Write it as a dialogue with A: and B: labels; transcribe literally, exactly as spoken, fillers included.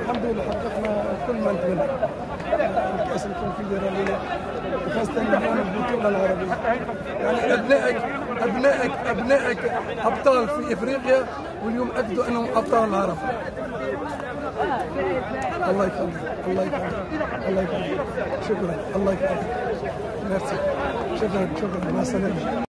A: الحمد لله حققنا كل ما نتمنى. الكأس الكونفدرالية وخاصة اليوم البطولة العربية. يعني أبنائك أبنائك أبنائك أبطال في إفريقيا واليوم أكدوا أنهم أبطال العرب. الله يكرمك الله يكرمك الله يكرمك. شكرا الله يكرمك. ميرسي. شكرا شكرا مع السلامة.